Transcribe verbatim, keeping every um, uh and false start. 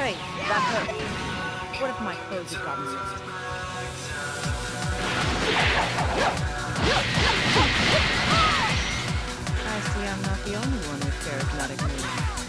Hey, that hurt. What if my clothes had gotten soaked? I see I'm not the only one with charismatic moves.